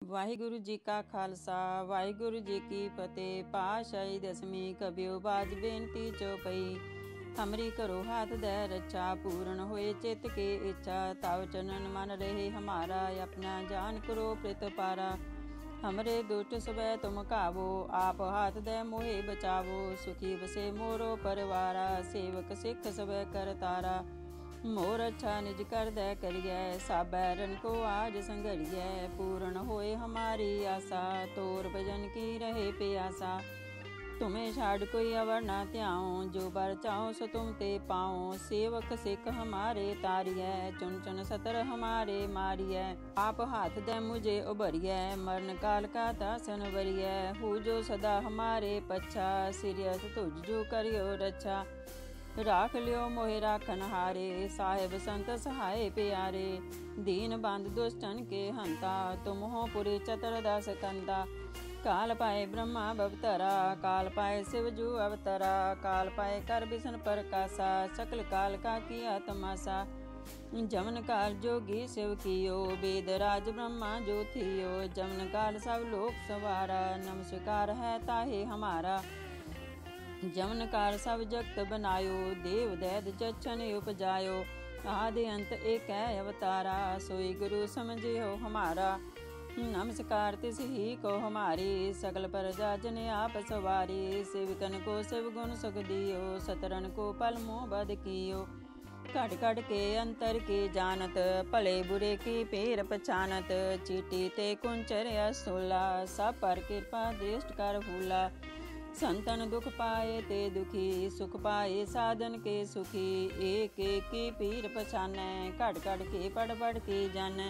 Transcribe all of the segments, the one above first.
ਵਾਹਿਗੁਰੂ ਜੀ ਕਾ ਖਾਲਸਾ ਵਾਹਿਗੁਰੂ ਜੀ ਕੀ ਫਤਿਹ। ਪਾਤਸ਼ਾਹੀ ਦਸਵੀਂ ਕਬਿਓ ਬਾਜ ਬੇਨਤੀ ਚੌਪਈ। हमरी करो हाथ दे रक्षा पूर्ण होए चित के इच्छा तव चनन मन रहे हमारा अपना जान करो प्रित पारा। हमरे दुष्ट सबे तुम कावो आप हाथ दे मोहे बचावो सुखी बसे मोरो परवारा सेवक सिख सबे कर तारा। मोर अच्छा निज कर दे करिए सब बैरन को आज संघरिए पूर्ण होए हमारी आशा तोर भजन की रहे प्यासा। तुम्हें छाड़ कोई अवर ना त्याओ जो बर चाहो सो तुम ते पाओ सेवक सिख हमारे तारिय चुन चुन सतर हमारे मारिय आप हाथ दे मुझे उबरिय मरण काल का दासन वरिय हु जो सदा हमारे पच्छा सिरियस तुझ जो करियो रक्षा। राख लियो मोहे राखन हारे साहेब संत सहाय प्यारे दीन बंद दुष्टन के हंता तुम हो पुरी चतर दास कंता। काल पाए ब्रह्मा भवतरा काल पाए शिव जू अवतरा काल पाए कर बिसन प्रकाशा सकल काल का किया तमाशा। जमन काल जोगी शिव कियो वेद राज ब्रह्मा जो थियो जमन काल सब लोक सवारा नमस्कार है ताहे हमारा। जमन काल सब जगत बनायो देव दैद जच्छन उपजायो आदि अंत एक है अवतारा सोई गुरु समझियो हमारा। नमस्कार तिस ही को हमारी सकल प्रजा जन आप सवारी सेवकन को शिव गुण सुख दियो सतरन को पल मोह बद कियो। कट कट के अंतर की जानत भले बुरे की पेर पछानत चीटी ते कुंचर असोला सब पर कृपा दृष्ट कर फूला। संतन दुख पाए ते दुखी सुख पाए साधन के सुखी एक एक की पीर पछाने कट कट के पढ़ पढ़ के जाने।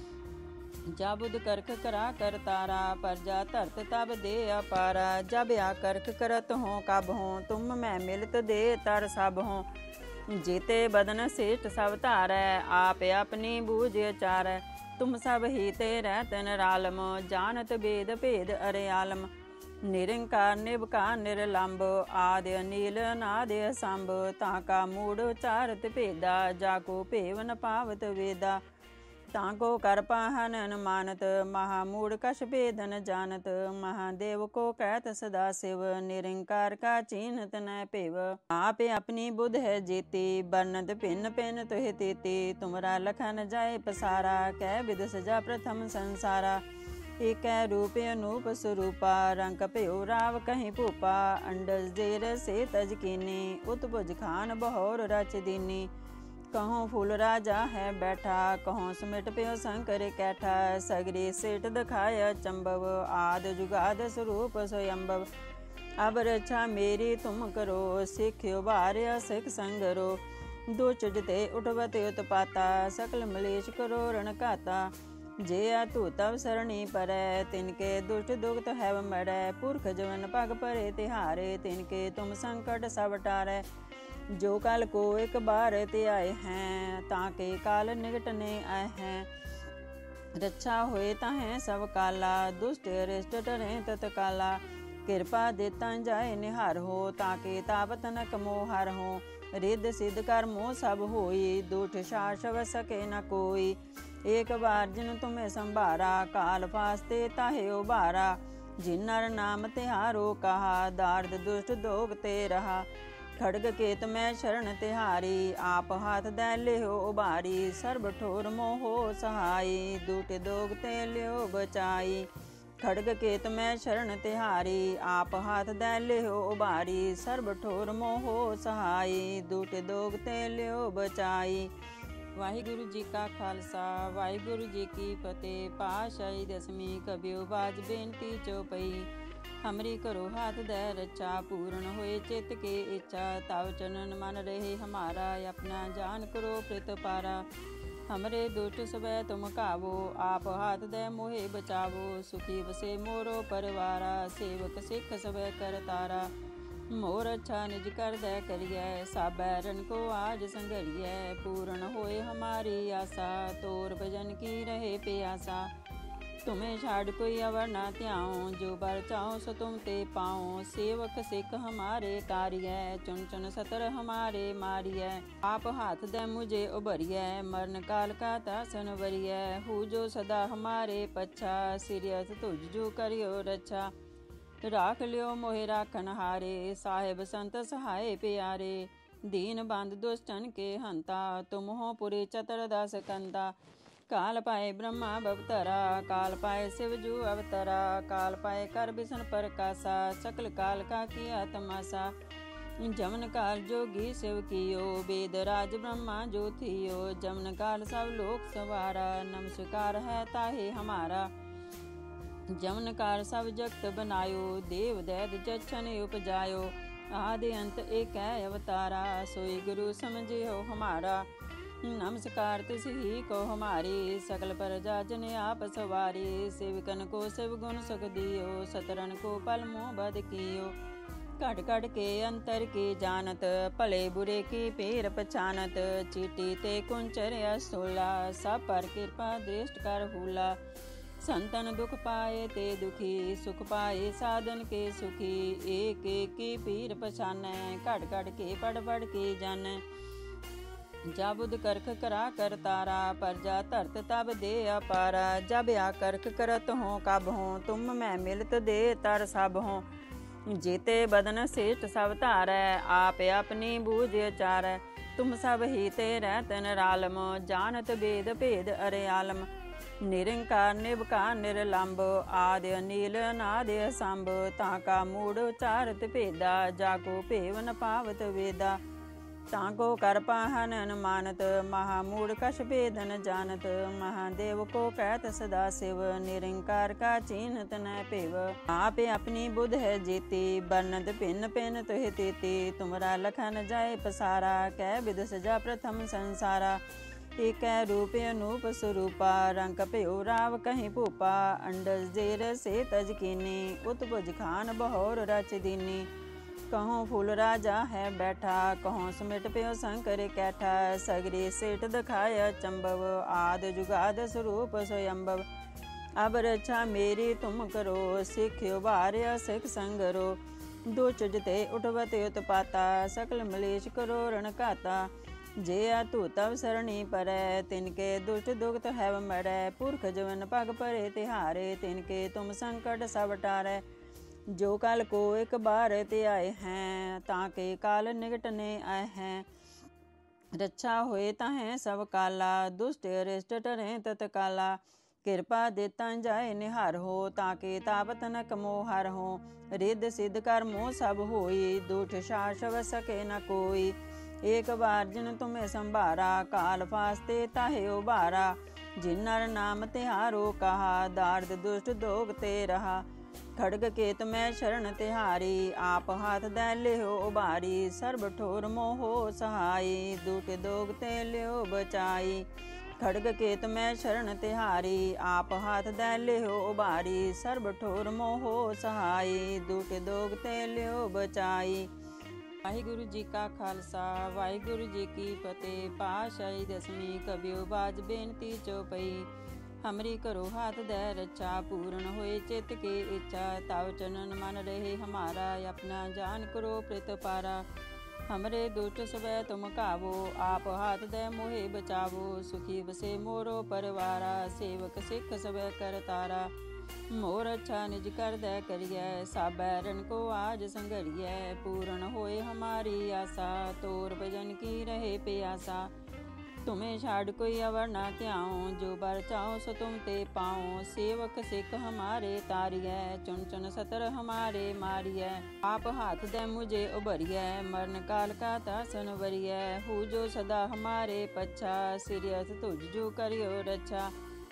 जा बुध करख करा कर तारा प्रजा धरत तब दे अपारा। जब आ करख करत हो कब हो तुम मैं मिलत दे तर सब हो जीते बदन श्रेष्ठ सब धारै आप अपनी बूझ अचार। तुम सब ही तेरे निरालम जानत वेद भेद अरे आलम निरंकार निबकार निरलंब आदि अनील नाद असंभ ताका मूढ़ उचारत भेदा जाको भेव न पावत वेदा। ताको कर पाहन अनुमानत महामूढ़ कश भेदन जानत महादेव को कहत सदा शिव निरंकार का चीनत न पेव। आप अपनी बुध है जेती बरनत भिन्न भिन्न तुह तेती तुमरा लखन जाए पसारा कह विद सजा प्रथम संसारा। एक रूप अनूप स्वरूपा रंग प्यो राव कहीं भूपा अंडज जेर से तज कीनी उत्भुज खान बहोर रच दीनी। कहों फूल राजा है बैठा कहों समिट प्यो शंकर कैठा सगरी सेठ दिखाया चंबव आद जुगाद स्वरूप स्वयंभव। अब रक्षा मेरी तुम करो सिख्यो बार्य सिख संगरो दुष्ट जिते उठवते उत्पाता सकल मलेश करो रणकाता। जे तू तब सरणी परै तिनके दुष्ट दुखत हैव मरै पुरख जवन पग परे तिहारे तिनके तुम संकट सब टारै। जो काल को एक बार ते आए हैं ताके काल निकटने आए हैं रक्षा होए ताहें सब काला दुष्ट अरिष्ट टरे तत्काला। कृपा देता जाए निहार हो ताके तापत न कमोहार हो रिद्ध सिद्ध कर मोह सब होई दुष्ट शासव सके न कोई। एक बार जिन तुम्हें संभारा काल फास्ते ताहे उबारा जिन नर नाम तिहारो कहा दार्द दुष्ट दोग ते रहा। खड़ग केत मैं शरण तिहारी आप हाथ दे लियो उबारी सर्ब ठोर मोहो सहाई दूट दोग ते लियो बचाई। खड़ग केत मैं शरण तिहारी आप हाथ दे लियो उबारी सर्ब ठोर मोहो सहाई दूट दोग ते लियो बचाई। वाहिगुरु जी का खालसा वाहिगुरु जी की फतेह। पातशाही दसवीं कबियो बाज बेनती चौपई। हमरी करो हाथ दे रक्षा पूर्ण होए चित के इच्छा तव चनन मन रहे हमारा अपना जान करो प्रित पारा। हमरे दुष्ट सबे तुम कावो आप हाथ दे मोहे बचावो सुखी बसे मोरो परवारा सेवक सिख सबे कर तारा। मोर अच्छा निज कर दे करिए सब बैरन को आज संघरिए पूर्ण होए हमारी आशा तोर भजन की रहे प्यासा। तुम्हें छाड़ कोई अवर ना त्याओ, जो बर चाहो सो तुम ते पाओ। सेवक सिख हमारे तारिय, चुन चुन सतर हमारे मारिय। आप हाथ दे मुझे उभरिय, मरण काल का तासन वरिय। हु जो सदा हमारे पच्छा, सिरियत तुझ जो करियो रक्षा। राख लियो मोहे राखन हारे, साहेब संत सहाय प्यारे। दीन बंद दुष्टन के हंता, तुम हो पुरी चतर दास कंता। काल पाए ब्रह्मा भवतरा, काल पाए शिव जू अवतरा। काल पाए कर बिसन प्रकाशा, सकल काल का किया तमाशा। जमन काल जोगी शिव कियो, वेद राज ब्रह्मा जो थियो। जमन काल सब लोक सवारा, नमस्कार है ताहे हमारा। जमन काल सब जगत बनायो, देव दैत जच्छन उपजायो। आदि अंत एक अवतारा, सोई गुरु समझियो हमारा। नमस्कार तिस ही को हमारी, सकल प्रजा जन आप सवारी। सेवकन को शिव गुण सुख दियो, सतरन को पल मोह बद कियो। कट कट के अंतर की जानत, भले बुरे की पेर पछानत। चीटी ते कुंचर असोला, सब पर कृपा दृष्ट कर हुला। संतन दुख पाए ते दुखी, सुख पाए साधन के सुखी। एक एक की पीर पछानै, घट घट के पढ़ पढ़ के जानै। जब बुध करख करा कर तारा, प्रजा धरत तब दे अपारा। जब आ करख करत हो कब हो, तुम मैं मिलत दे तर सब हो। जीते बदन श्रेष्ठ सब धारै, आप अपनी बूझ चारै। तुम सब ही ते रहत निरालम, जानत वेद भेद अरे आलम। निरंकार निबकार निरलंब, आदि नील अनादि असंभ। ताका मूढ़ उचारत भेदा, जाको भेव न पावत वेदा। ताको कर पाहन अनुमानत, महामूढ़ कछ भेद न जानत। महादेव को कहत सदा शिव, निरंकार का चिन्हत न पेव। आप अपनी बुध है जीती, बरनत भिन्न भिन्न तुहि तेती। तुमरा लखन जाय पसारा, कह विद सजा प्रथम संसारा। एक रूप अनूप स्वरूपा, रंग प्यो राव कहीं भूपा। अंडज जेर से तज कीनी, उत्भुज खान बहोर रच दीनी। कहों फूल राजा है बैठा, कहों समिट प्यो शंकर कैठा। सगरी सेठ दिखाया चंबव, आद जुगाद स्वरूप स्वयंभव। अब रक्षा मेरी तुम करो, सिख्यो बार्य सिख संगरो। दुष्ट जिते उठवते उत्पाता, सकल मलेश करो रण घाता। जे तू तव सरणी परै, तिनके दुष्ट दुखत हैव मरै। पुरख जवन पग परे तिहारे, तिनके तुम संकट सब टारै। जो काल को एक बार ते आए हैं, ताके काल निकटने आए हैं। रक्षा होए ताहें सब काला, दुष्ट अरिष्ट टरे तत्काला। कृपा देता जाए निहार हो, ताके तापत न कमो हर हो। रिद्ध सिद्ध कर्मो सब होई, दुष्ट शासव सके न कोई। एक बार जिन तुम्हें संभारा, काल फास्ते ताहे उबारा। जिन नर नाम तिहारो कहा, दार्द दुष्ट दोग ते रहा। खड़ग केत में शरण तिहारी, आप हाथ दे लियो उबारी। सर्व ठोर मोहो सहाई, दुख दोग ते लियो बचाई। खड़ग केत में शरण तिहारी, आप हाथ दे लियो उबारी। सर्व ठोर मोहो सहाई, दुख दोग ते लियो बचाई। वाहिगुरु जी का खालसा, वाहिगुरु जी की फतेह। पातशाही दसवीं कबियो बाज बेनती चौपई। हमरी करो हाथ दे रक्षा, पूर्ण होए चित के इच्छा। तव चरण मन रहे हमारा, अपना जान करो प्रित पारा। हमरे दुष्ट सबे तुम कावो, आप हाथ दे मोहे बचावो। सुखी बसे मोरो परवारा, सेवक सिख सबे कर तारा। मोर अच्छा निज कर दे करिए, सब बैरन को आज संघरिए। पूर्ण होए हमारी आशा, तोर भजन की रहे प्यासा। तुम्हें छाड़ कोई अवर ना त्याओ, जो बर चाहो सो तुम ते पाओ। सेवक सिख हमारे तारिय, चुन चुन सतर हमारे मारिय। आप हाथ दे मुझे उभरिय, मरण काल का तासन वरिय। हु जो सदा हमारे पच्छा, सिरियत तुझ जो करियो रक्षा।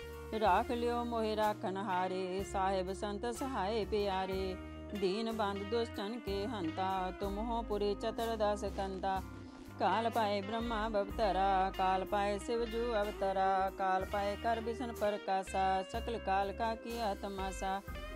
राख लियो मोहे राखन हारे, साहेब संत सहाय प्यारे। दीन बंद दुष्टन के हंता, तुम हो पुरी चतर दास कंता। काल पाए ब्रह्मा भवतरा, काल पाए शिव जू अवतरा। काल पाए कर बिसन प्रकाशा, सकल काल का किया तमाशा।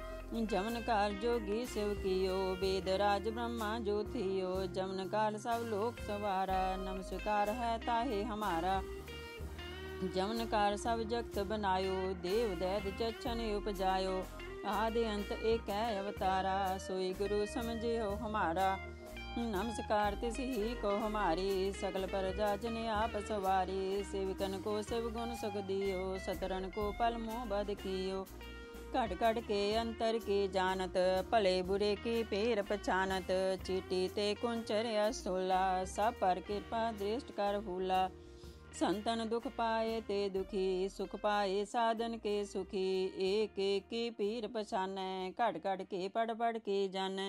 जमन काल जोगी शिव कियो, वेद राज ब्रह्मा जो थियो। जमन काल सब लोक सवारा, नमस्कार है ताहे हमारा। जमन कार सब जगत बनायो, देव दैत चच्छन उपजायो। आदि अंत एक है अवतारा, सोई गुरु समझियो हमारा। नमस्कार तिस ही को हमारी, सकल प्रजा जन आप सवारी। सेवकन को शिव गुण सुख दियो, सतरन को पल मोह बद कियो। कट कट के अंतर की जानत, भले बुरे की पेर पछानत। चीटी ते कुंचर असोला, सब पर कृपा दृष्ट कर भूला। संतन दुख पाए ते दुखी, सुख पाए साधन के सुखी। एक एक की पीर पछानै, घट घट के पढ़ पढ़ के जानै।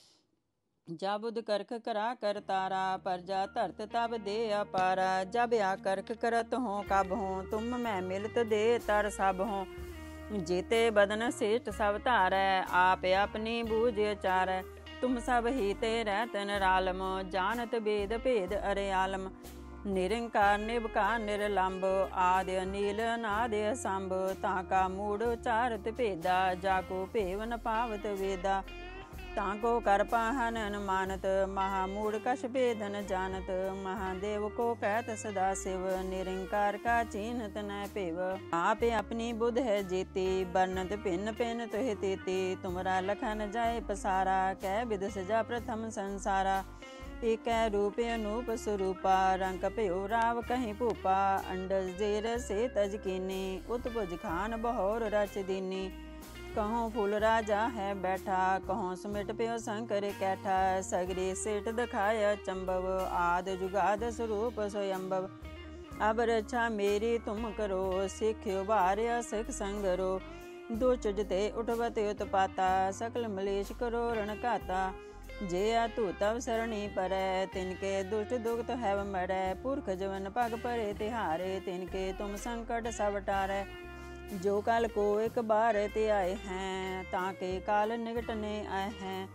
जा बुध करख करा कर तारा, प्रजा धरत तब दे अपारा। जब आ करख करत हो कब हो, तुम मैं मिलत दे तर सब हो। जेते बदन श्रेष्ठ सब धारै, आप अपनी बूझ चारै। तुम सब ही ते रहत निरालम, जानत वेद भेद अरे आलम। निरंकार निबकार निरलंब, आदि अनील अनादि असंभ। ताका मूढ़ उचारत भेदा, जाको भेव न पावत वेदा। ताको कर पाहन अनुमानत, महामूढ़ कछ भेद न जानत। महादेव को कहत सदा शिव, निरंकार का चिन्हत न पेव। आप अपनी बुध है जेती, वर्णत भिन्न भिन्न तुहि तेती। तुमरा लखन जाय पसारा, कह विद सजा प्रथम संसारा। एक रूप अनूप स्वरूपा, रंग प्यो राव कहीं भूपा। अंडज जेर से तज कीनी, उत्भुज खान बहोर रच दीनी। कहों फूल राजा है बैठा, कहों समिट प्यो शंकर कैठा। सगरे सेठ दिखाया चंबव, आद जुगाद स्वरूप स्वयंभव। अब रक्षा मेरी तुम करो, सिख्यो बार्य सिख संगरो। दुष्ट जते उठवते उत्पाता, सकल मलेश करो रण घाता। जे तू तव सरणी परै, तिनके दुष्ट दुखत हैव मरै। पुरख जवन पग परे तिहारे, तिनके तुम संकट सब टारै। जो काल को एक बार ते आए हैं, ताके काल निकटने आए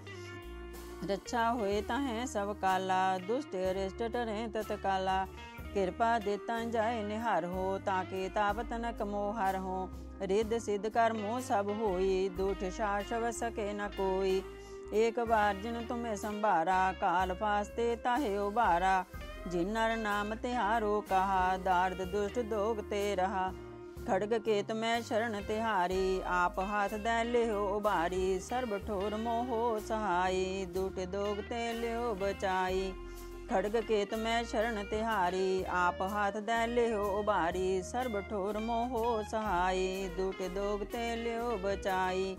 हैं। रक्षा होए ताहें सब काला, दुष्ट अरिष्ट टरें तत्काला। कृपा देता जाए निहार हो, ताके ताप तनक मोहार हो। रिद्ध सिद्ध कर्मो सब होई, दुष्ट शासव सके न कोई। एक बार जिन तुम्हें संभारा, काल फास्ते ताहे उबारा। जिन नर नाम तिहारो कहा, दार्द दुष्ट दोग ते रहा। खड़ग केत मैं शरण तिहारी, आप हाथ दै लियो उबारी। सर्ब ठोर मोहो सहाई, दुष्ट दोग ते लियो बचाई। खड़ग केत मैं शरण तिहारी, आप हाथ दै लियो उबारी। सर्ब ठोर मोहो सहाई, दुष्ट दोग ते लियो बचाई।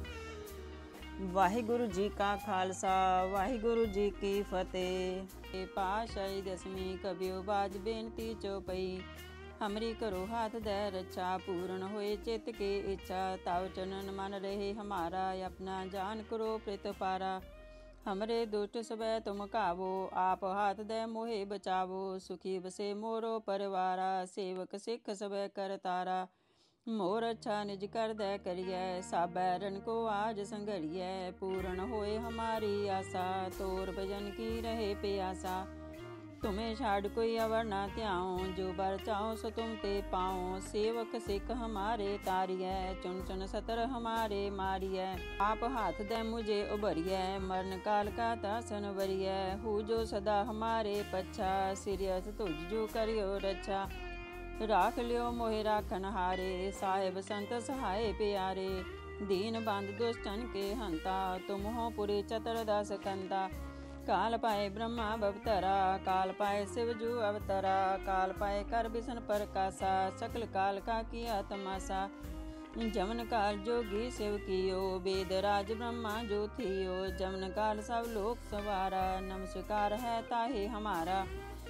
वाहिगुरु जी का खालसा, वाहिगुरु जी की फतेह। पाशाई दसवीं कबियो बाज बेनती चौपई। हमरी करो हाथ दे रक्षा, पूर्ण होए चित के इच्छा। ताव चनन मन रहे हमारा, अपना जान करो प्रित पारा। हमरे दुष्ट सबे तुम कावो, आप हाथ दे मोहे बचावो। सुखी बसे मोरो परिवारा, सेवक सिख सबे कर तारा। मोर अच्छा निज कर दे करिए, सब बैरन को आज संघरिए। पूर्ण होए हमारी आशा, तोर भजन की रहे प्यासा। तुम्हें छाड़ कोई अवर न त्याओ, जो बर चाहो सो तुम ते पाओ। सेवक सिख हमारे तारिय, चुन चुन सतर हमारे मारिय। आप हाथ दे मुझे उभरिय, मरण काल का तासन वरिय। हु जो सदा हमारे पच्छा, सिरियस तुझ जो करियो रक्षा। राख लियो मोहे राखन हारे, साहेब संत सहाय प्यारे। दीन बंद दुष्टन के हंता, तुम हो पुरी चतर दास कंता। काल पाए ब्रह्मा भवतरा, काल पाए शिवजू अवतरा। काल पाए कर बिसन प्रकाशा, सकल काल का किया तमाशा। जमन काल जोगी शिव कियो, वेद राज ब्रह्मा जो थियो। जमन काल सब लोक सवारा, नमस्कार है ताहे हमारा।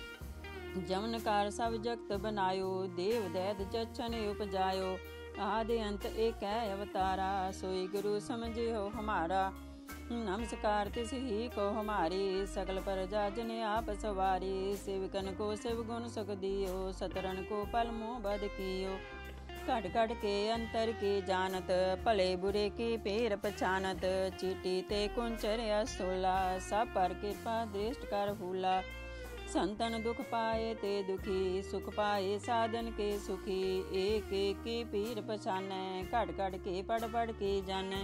जमन कार सब जगत बनायो, देव दैत चच्छन उपजायो। आदि अंत एक है अवतारा, सोई गुरु समझियो हमारा। नमस्कार तिस ही को हमारी, सकल प्रजा जन आप सवारी। सेवकन को शिव गुण सुख दियो, सतरन को पल मोह बद कियो। घट घट के अंतर की जानत, भले बुरे की पेर पछानत। चीटी ते कुंचर असोला, सब पर कृपा दृष्ट कर भूला। संतन दुख पाए ते दुखी, सुख पाए साधन के सुखी। एक एक की पीर पछानै, घट घट के पढ़ पढ़ के जानै।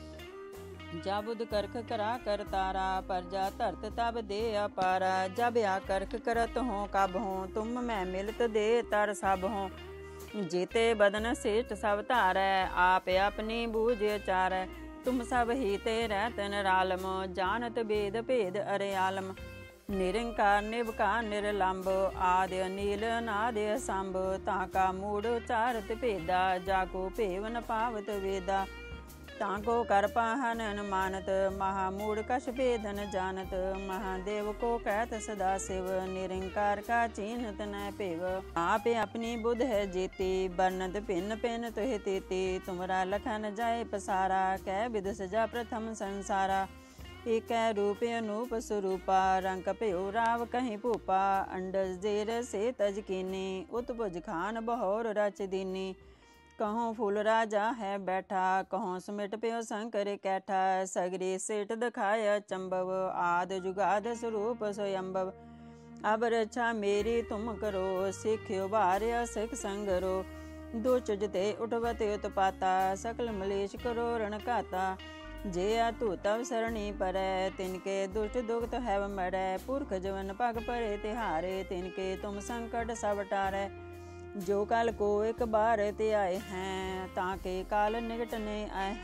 जा बुध करख करा कर तारा, प्रजा धरत तब दे अपारा। जब आ करख करत हो कब हो, तुम मैं मिलत दे तर सब हो। जेते बदन श्रेष्ठ सब धारै, आप अपनी बूझ चारै। तुम सब ही ते रहत निरालम, जानत वेद भेद अरियालम। निरंकार निबकार निरलंब, आदि अनील अनादि असंभ। ताका मूढ़ उचारत भेदा, जाको भेव न पावत वेदा। ताको कर पाहन न मानत, महामूढ़ कछ भेद न जानत। महादेव को कहत सदा शिव, निरंकार का चीन्हत न पेव। आप अपनी बुध है जेती, बरनत भिन्न भिन्न तुहि तेती। तुमरा लखन जाय पसारा, कै विध सजा प्रथम संसारा। एक रूप अनूप स्वरूपा, रंग भयो राव कहीं भूपा। अंडज जेर से तज कीनी, उत्भुज खान बहोर रच दीनी। कहों फूल राजा है बैठा, कहों समिट प्यो शंकर कैठा। सगरी सेठ दिखाया चंबव, आद जुगाद स्वरूप स्वयंभव। अब रक्षा मेरी तुम करो, सिख्यो भार्य सिख संगरो। दुष्ट जते उठवते उत्पाता, सकल मलेश करो रण घाता। जे तू तव सरणी परै, तिनके दुष्ट दुखत हैव मरै। पुरख जवन पग परे तिहारे, तिनके तुम संकट सब टारै। जो काल को एक बार ते आए हैं, ताके काल निकटने आए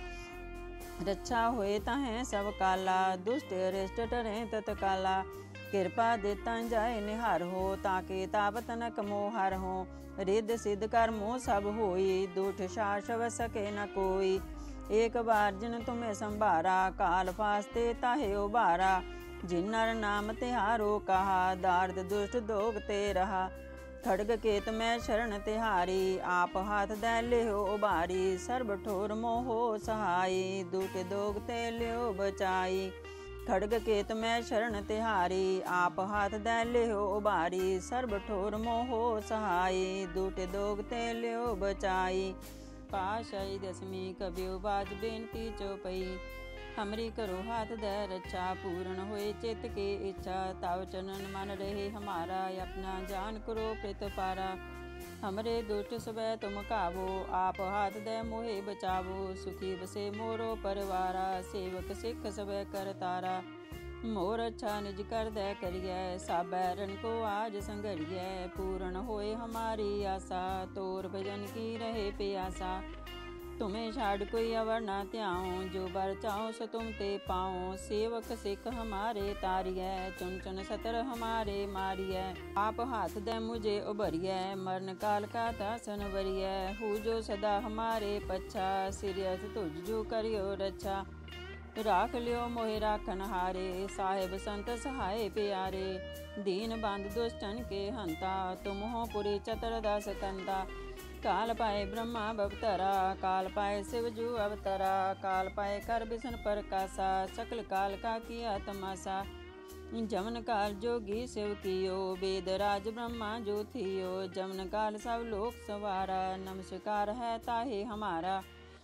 हैं। रक्षा होए ताहें सब काला, दुष्ट अरिष्ट टरे तत्काला। कृपा देता जाए निहार हो, ताके तापत न कमो हार हो। रिद्ध सिद्ध कर्मो सब होई, दुष्ट शासव सके न कोई। एक बार जिन तुम्हें संभारा, काल फास्ते ताहे उबारा। जिन नर नाम तिहारो कहा, दार्द दुष्ट दोग ते रहा। खड़ग केत में शरण तिहारी, आप हाथ दे लियो उबारी। सर्ब ठोर मोहो सहाई, दुष्ट दोग ते लियो बचाई। खड़ग केत में शरण तिहारी, आप हाथ दे लियो उबारी। सर्ब ठोर मोहो सहाई, दुष्ट दोग ते लियो बचाई। पाशाई दसवीं कबियो बाज बेनती चौपई। हमरी करो हाथ दे रक्षा, पूर्ण होए चित्त के इच्छा। तव चरण मन रहे हमारा, अपना जान करो प्रित पारा। हमरे दुष्ट सबे तुम कावो, आप हाथ दे मोहे बचावो। सुखी बसे मोरो परिवारा, सेवक सिख सबे कर तारा। मोर अच्छा निज कर दे करिए, साबै रण को आज संघरिए। पूर्ण होए हमारी आशा, तोर भजन की रहे प्यासा। तुम्हें छाड़ कोई अवर न त्याओ, जो बर चाहो सो तुम ते पाओ। सेवक सिख हमारे तारिय, चुन चुन सतर हमारे मारिय। आप हाथ दे मुझे उभरिय, मरण काल का दासन वरिय। हु जो सदा हमारे पच्छा, सिरयस तुझ जो करियो रक्षा। राख लियो मोहे राखन हारे, साहेब संत सहाय प्यारे। दीन बंद दुष्टन के हंता, तुम हो पुरी चतर दास कंता। काल पाए ब्रह्मा भवतरा, काल पाए शिवजू अवतरा। काल पाए कर बिसन प्रकाशा, सकल काल का किया तमाशा। जमन काल जोगी शिव कियो, वेद राज ब्रह्मा जो थियो। जमन काल सब लोक सवारा, नमस्कार है ताहे हमारा।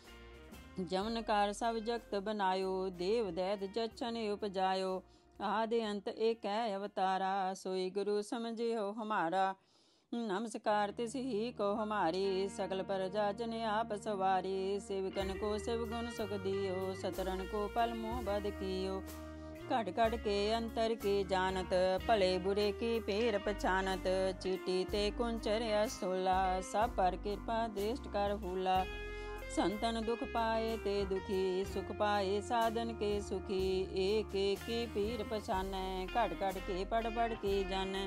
जमन काल सब जगत बनायो, देव दैत जच्छन उपजायो। आदि अंत एक है अवतारा, सोई गुरु समझियो हमारा। नमस्कार तिस ही को हमारी, सकल प्रजा जन आप सवारी। सेवकन को शिव गुण सुख दियो, सतरन को पल मोह बद कियो। कट कट के अंतर की जानत, भले बुरे की पेर पछानत। चीटी ते कुंचर असोला, सब पर कृपा दृष्ट कर हुला। संतन दुख पाए ते दुखी, सुख पाए साधन के सुखी। एक एक की पीर पछानै, कट कट के पढ़ पढ़ के जानै।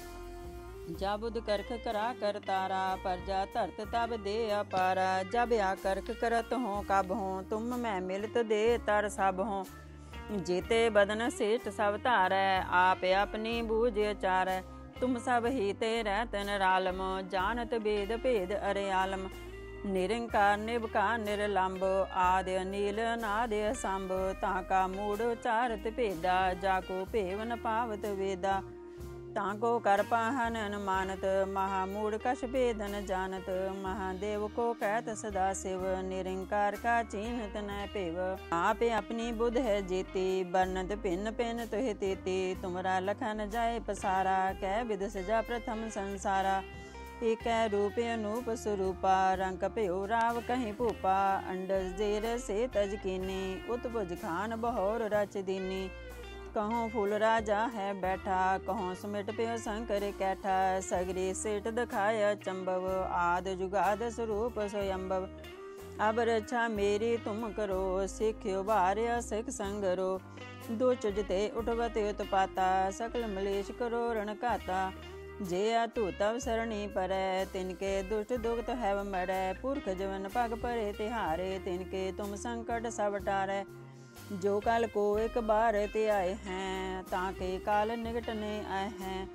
जाबुद करख करा कर तारा, प्रजा धरत तब दे अपारा। जब आ करख करत हो कब हो, तुम मैं मिलत दे तर सब हो। जेते बदन श्रेष्ठ सब धारै, आप अपनी बूझ चारै। तुम सब ही ते रहत निरालम, जानत वेद भेद अरियालम। निरंकार निबकार निरलंब, आदि अनील अनादि असंभ। ताका मूढ़ उचारत भेदा, जाको भेव न पावत वेदा। ताको कर पाहन न मानत, महामूढ़ कछ भेद न जानत। महादेव को कहत सदा शिव, निरंकार का चीन्हत न पेव। आप अपनी बुध है जेती, बरनत भिन्न भिन्न तुहि तेती। तुमरा लखन जाय पसारा, कै विध सजा प्रथम संसारा। एक रूप अनूप स्वरूपा, रंग भयो राव कहीं भूपा। अंडज जेर से तज कीनी, उत्भुज खान बहोर रच दीनी। कहों फूल राजा है बैठा, कहों समिट प्यो शंकर कैठा। सगरी सेठ दिखाया चंबव, आद जुगाद स्वरूप स्वयंभव। अब रक्षा मेरी तुम करो, सिख्यो बार्य सिख संगरो। दुष्ट जिते उठवते उत्पाता, सकल मलेश करो रण घाता। जे तू तब सरणी परै, तिनके दुष्ट दुखत हैव मरै। पुरख जवन पग परे तिहारे, तिनके तुम संकट सब टारै। जो काल को एक बार ते आए हैं, ताके काल निकटने आए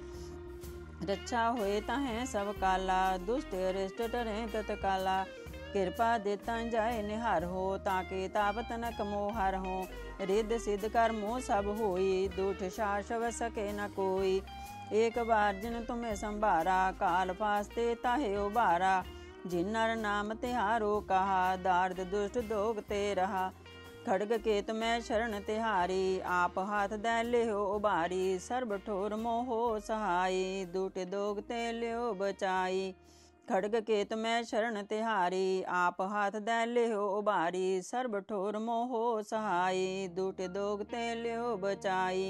हैं। रक्षा होए ताहें सब काला, दुष्ट अरिष्ट टरें तत्काला। कृपा देता जाए निहार हो, ताके तापत न कमो हार हो। रिद्ध सिद्ध कर्मो सब होई, दुष्ट शासव सके न कोई। एक बार जिन तुम्हें संभारा, काल फास्ते ताहे उबारा। जिन नर नाम तिहारो कहा, दार्द दुष्ट दोग ते रहा। खड़ग केत मैं शरण तिहारी, आप हाथ दै लियो उबारी। सर्ब ठोर मोहो सहाई, दूट दोग ते लियो बचाई। खड़ग केत मैं शरण तिहारी, आप हाथ दै लियो उबारी। सर्ब ठोर मोहो सहाई, दूट दोग ते लियो बचाई।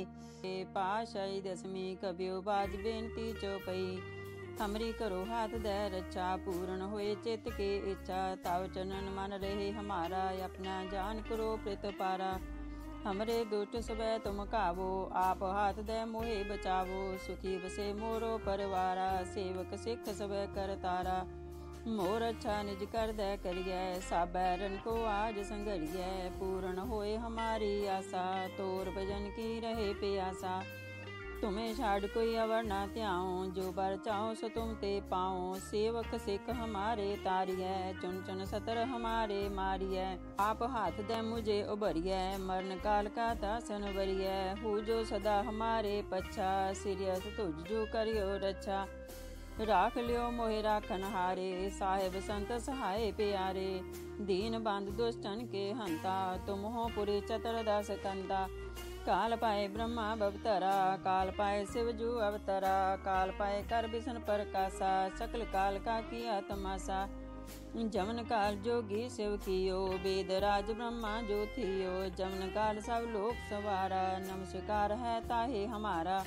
पाशाई दसवीं कबियो बाज बेनती चौपई। हमरी करो हाथ दे रक्षा, पूर्ण होए चित के इच्छा। तव चरण मन रहे हमारा, अपना जान करो प्रित पारा। हमरे दुष्ट सबे तुम कावो, आप हाथ दे मोहे बचावो। सुखी बसे मोरो परवारा, सेवक सिख सबे कर तारा। मोर अच्छा निज कर दे करिए, साबै रन को आज संघरिए। पूर्ण होए हमारी आशा, तोर भजन की रहे प्यासा। तुम्हें छाड़ कोई अवर न त्याओ, जो बर चाहो सो तुम ते पाओ। सेवक सिख हमारे तारिय, चुन चुन सतर हमारे मारिय। आप हाथ दे मुझे उबरिय, मरण काल का तासन वरिय। हु जो सदा हमारे पच्छा, सिरियस तुझ जो करियो रक्षा। राख लियो मोहे राखन हारे, साहेब संत सहाय प्यारे। दीन बंद दुष्टन के हंता, तुम हो पुरी चतर दास कंता। काल पाए ब्रह्मा भवतरा, काल पाए शिव जू अवतरा। काल पाए कर विष्णु प्रकाशा, सकल काल का किया तमाशा। जमन काल जोगी शिव कियो, वेद राज ब्रह्मा जो थियो। जमन काल सब लोक सवारा, नमस्कार है ताहे हमारा।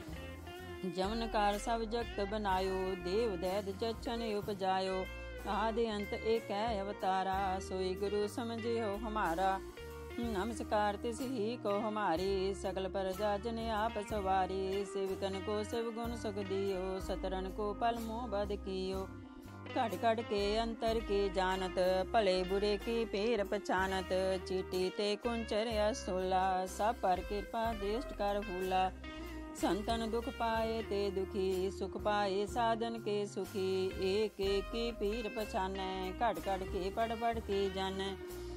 जमन काल सब जगत बनायो, देव दैत जच्छन उपजायो। आदि अंत एक अवतारा, सोई गुरु समझियो हमारा। नमस्कार तिस ही को हमारी, सकल प्रजा जन आप सवारी। सेवकन को शिव गुण सुख दियो, सतरन को पल मोह बद कियो। कट कट के अंतर की जानत, भले बुरे की पेर पछानत। चीटी ते कुंचर असोला, सब पर कृपा दृष्ट कर फूला। संतन दुख पाए ते दुखी, सुख पाए साधन के सुखी। एक एक की पीर पछानै, कट कट के पढ़ पढ़ के जानै।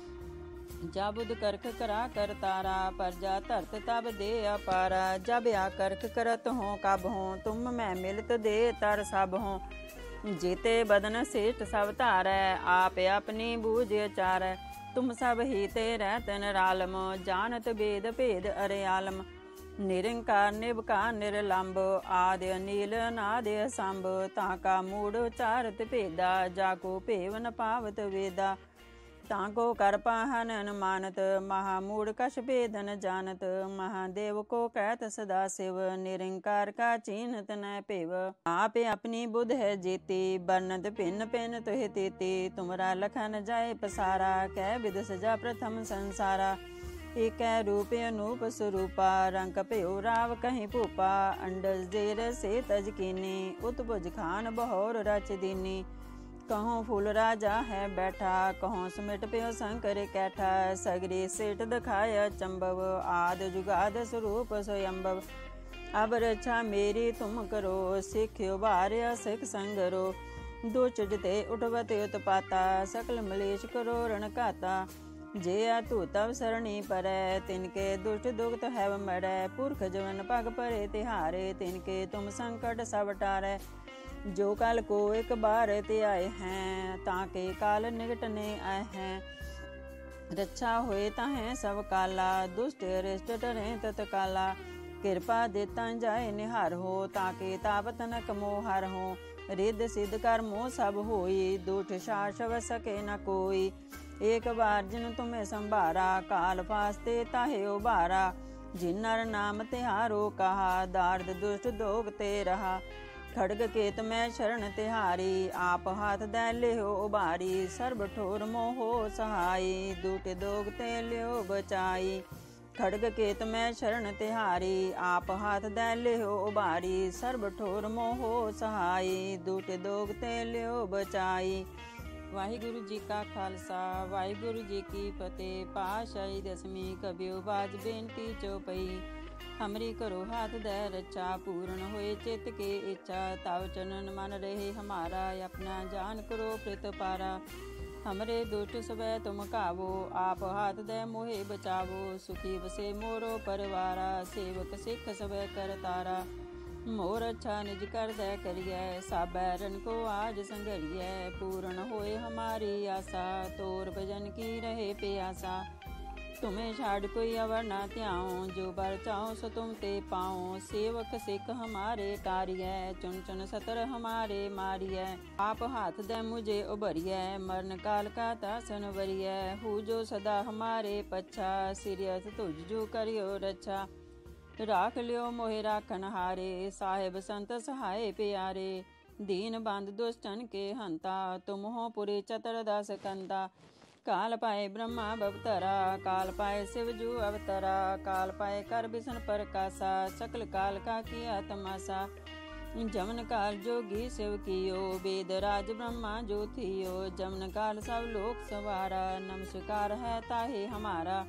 जब बुध करख करा कर तारा, प्रजा धरत तब दे अपारा। जब आ करख करत हो कब हो, तुम मैं मिलत दे तर सब हो। जीते बदन श्रेष्ठ सब तारै, आप अपनी बूझ चारै। तुम सब ही ते रहत निरालम, जानत वेद भेद अरियालम। निरंकार निबकार निरलंब, आदि अनील अनादि असंभ। ताका मूढ़ चारत भेदा, जाको भेव न पावत वेदा। ताको कर पाहन अनुमानत, महामूढ़ कश भेद न जानत। महादेव को कहत सदा शिव, निरंकार का चीन्हत न पेव। आप अपनी बुध है जेती, बरनत भिन्न भिन्न तुह तेती। तुमरा लखन जाए पसारा, कह विद सजा प्रथम संसारा। एक रूप अनूप स्वरूपा, रंग प्यो राव कहीं भूपा। अंडज जेर से तज कीनी, उत्भुज खान बहोर रच दीनी। कहों फूल राजा है बैठा, कहों समिट प्यो शंकर कैठा। सगरी सेठ दिखाया चंबव, आद जुगाद स्वरूप स्वयंभव। अब रक्षा मेरी तुम करो, सिख्यो बार्य सिख संगरो। दुष्ट जिते उठवते उत्पाता, सकल मलेश करो रण घाता। जे तू तब सरणी परै, तिनके दुष्ट दुखत हैव मरै। पुरख जवन पग परे तिहारे, तिनके तुम संकट सब टारै। जो काल को एक बार ते आए हैं, ताके काल निकटने आए हैं। रक्षा होए ताहें सब काला, दुष्ट अरिष्ट टरें तत्काला। कृपा देता जाए निहार हो, ताके तापत न कमो हार हो। रिद्ध सिद्ध कर्मो सब होई, दुष्ट शासव सके न कोई। एक बार जिन तुम्हें संभारा, काल फास्ते ताहे उबारा। जिन नर नाम तिहारो कहा, दार्द दुष्ट दोग ते रहा। खड़ग केत मैं शरण तिहारी, आप हाथ दै लियो उबारी। सर्ब ठोर मोहो सहाई, दूट दोग ते लियो बचाई। खड़ग केत मैं शरण तिहारी, आप हाथ दै लियो उबारी। सर्ब ठोर मोहो सहाई, दूट दोग ते लियो बचाई। वाहिगुरु जी का खालसा, वाहिगुरु जी की फतेह। पातशाही दसवीं कबियो बाज बेनती चौपई। हमरी करो हाथ दे रक्षा, पूर्ण होए चित के इच्छा। ताव चरण मन रहे हमारा, अपना जान करो प्रित पारा। हमरे दुष्ट सबे तुम कावो, आप हाथ दे मोहे बचावो। सुखी बसे मोरो परिवारा, सेवक सिख सबे कर तारा। मोर अच्छा निज कर दे करिए, सब बैरन को आज संघरिए। पूर्ण होए हमारी आशा, तोर भजन की रहे प्यासा। तुम्हें छाड़ कोई अवर न त्याओ, जो बर चाहो सो तुम ते पाओ। सेवक सिख हमारे तारिय, चुन चुन सतर हमारे मारिय। आप हाथ दे मुझे उबरिय, मरण काल का तासन वरिय। हु जो सदा हमारे पच्छा, सिरियत तुझ जो करियो रक्षा। राख लियो मोहे राखन हारे, साहेब संत सहाय प्यारे। दीन बंद दुष्टन के हंता, तुम हो पुरी चतर दास कंता। काल पाए ब्रह्मा भवतरा, काल पाए शिव जू अवतरा। काल पाए कर बिसन प्रकाशा, सकल काल का किया तमाशा। जमन काल जोगी शिव कियो, वेद राज ब्रह्मा जो थियो। जमन काल सब लोक सवारा, नमस्कार है ताहे हमारा।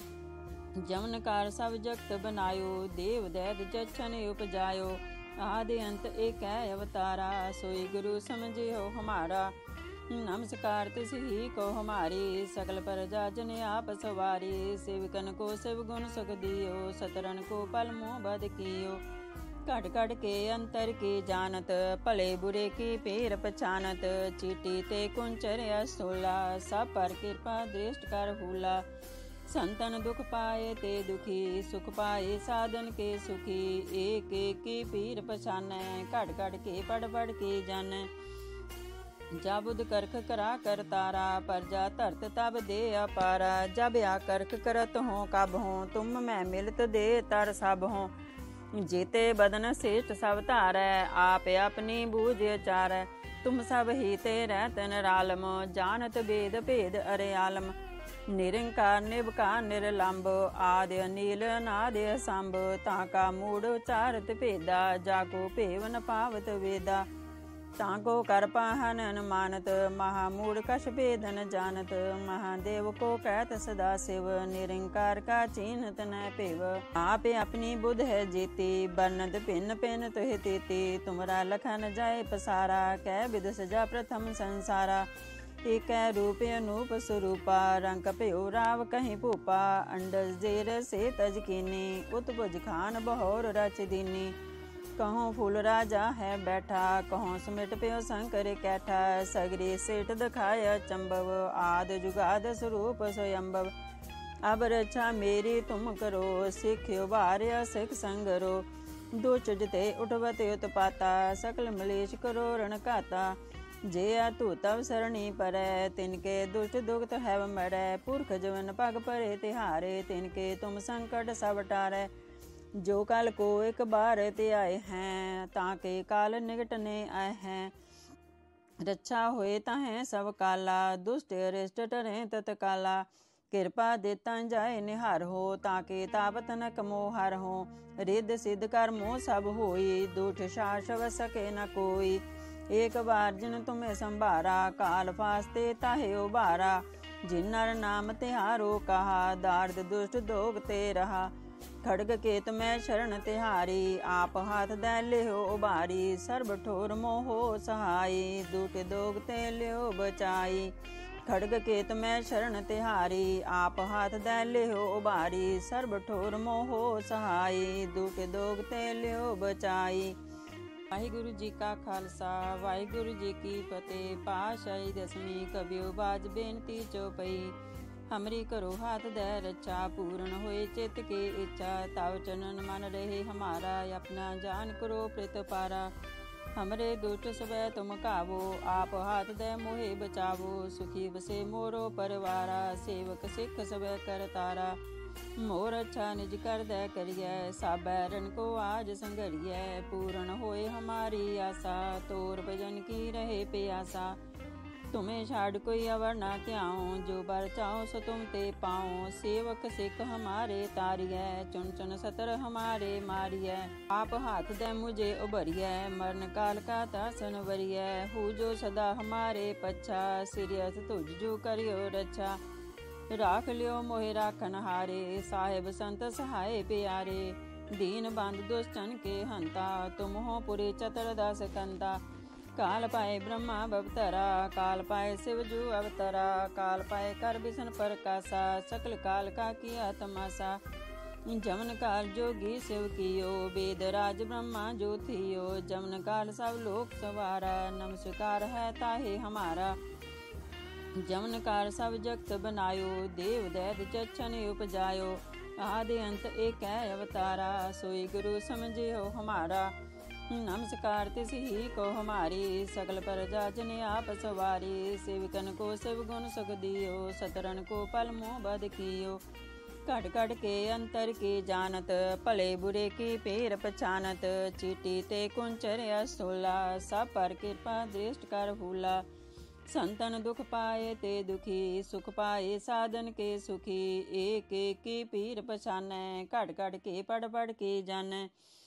जमन काल सब जगत बनायो, देव दैत जच्छन उपजायो। आदि अंत एक अवतारा, सोई गुरु समझियो हमारा। नमस्कार तिस ही को हमारी, सकल प्रजा जन आप सवारी। सेवकन को शिव गुण सुख दियो, सतरन को पल मोह बद कियो। कट कट के अंतर की जानत, भले बुरे की पेर पछानत। चीटी ते कुंचर असोला, सब पर कृपा दृष्ट कर हुला। संतन दुख पाए ते दुखी, सुख पाए साधन के सुखी। एक एक की पीर पछानै, कट कट के पढ़ पढ़ के जानै। जाबुद करख करा कर तारा, प्रजा धरत तब दे अपारा। जब आ करख करत हो कब हो, तुम मैं मिलत दे तर सब हो। जेते बदन श्रेष्ठ सब धारै, आप अपनी बूझ चारै। तुम सब ही ते रहत निरालम, जानत वेद भेद अरे आलम। निरंकार निबकार निरलंब, आदि अनील अनादि असंभ। ताका मूढ़ उचारत भेदा, जाको भेव न पावत वेदा। ताको कर पाहन अनुमानत, महामूढ़ कछ भेद न जानत। महादेव को कहत सदा शिव, निरंकार का चिन्हत न पेव। आप अपनी बुध है जीती, बरनत भिन्न भिन्न तुहि तेती। तुमरा लखन जाय पसारा, कह विद सजा प्रथम संसारा। एक रूप अनूप स्वरूपा, रंग प्यो राव कहीं भूपा। अंडज जेर से तज कीनी, उत्भुज खान बहोर रच दीनी। कहों फूल राजा है बैठा, कहों समिट प्यो शंकर कैठा। सगरी सेठ दिखाया चंबव, आद जुगाद स्वरूप स्वयंभव। अब रक्षा मेरी तुम करो, सिख्यो बार्य सिख संगरो। दो चुजते उठवत उत्पाता, सकल मलेश करो रण काता। जे तू तव सरणी परै, तिनके दुष्ट दुखत हैव मरै। पुरख जवन पग परे तिहारे, तिनके तुम संकट सब टारै। जो काल को एक बार ते आए हैं, ताके काल निकटने आए हैं। रक्षा होए ताहें सब काला, दुष्ट अरिष्ट टरे तत्काला। कृपा देता जाए निहार हो, ताके तापत न कमो हार हो। रिद्ध सिद्ध कर्मो सब होई, दुष्ट शासव सके न कोई। एक बार जिन तुम्हें संभारा, काल फास्ते ताहे उबारा। जिन नर नाम तिहारो कहा, दार्द दुष्ट दोग ते रहा। खड़ग केत मैं शरण तिहारी, आप हाथ दै लियो उबारी। सर्ब ठोर मोहो सहाई, दूट दोग ते लियो बचाई। खड़ग केत मैं शरण तिहारी, आप हाथ दै लियो उबारी। सर्ब ठोर मोहो सहाई, दूट दोग ते लियो बचाई। वाहिगुरु जी का खालसा, वाहिगुरु जी की फतेह। पातशाही दसवीं कबियो बाज बेनती चौपई। हमरी करो हाथ दे रक्षा, पूर्ण होए चित के इच्छा। ताव चरण मन रहे हमारा, अपना जान करो प्रित पारा। हमरे दुष्ट सबे तुम कावो, आप हाथ दे मोहे बचावो। सुखी बसे मोरो परवारा, सेवक सिख सबे कर तारा। मोर अच्छा निज कर दे करिए, साबै रन को आज संघरिए। पूर्ण होए हमारी आशा, तोर भजन की रहे प्यासा। तुम्हें छाड़ कोई अवर ना त्याओ, जो बर चाहो सो तुम ते पाओ। सेवक सिख हमारे तारिय, चुन चुन सतर हमारे मारिय। आप हाथ दे मुझे उबरिय, मरण काल का तासन वरिय। हु जो सदा हमारे पच्छा, सिरियस तुझ जो करियो रक्षा। राख लियो मोहे राखन हारे, साहेब संत सहाय प्यारे। दीन बंद दुष्टन के हंता, तुम हो पुरे चतर दास कंता। काल पाए ब्रह्मा भवतरा, काल पाए शिव जू अवतरा। काल पाए कर विष्णु प्रकाशा, सकल काल का किया तमाशा। जमन काल जोगी शिव कियो, वेद राज ब्रह्मा जो थियो। जमन काल सब लोक सवारा, नमस्कार है ताहे हमारा। जमन काल सब जगत बनायो, देव दैत चच्छन उपजायो। आदि अंत एक अवतारा, सोई गुरु समझियो हमारा। नमस्कार तिस ही को हमारी, सकल प्रजा जन आप सवारी। सेवकन को शिव गुण सुख दियो, सतरन को पल मोह बद कियो। कट कट के अंतर की जानत, भले बुरे की पेर पछानत। चीटी ते कुंचर असोला, सब पर कृपा दृष्ट कर फूला। संतन दुख पाए ते दुखी, सुख पाए साधन के सुखी। एक एक की पीर पछानै, घट घट के पढ़ पढ़ के जानै।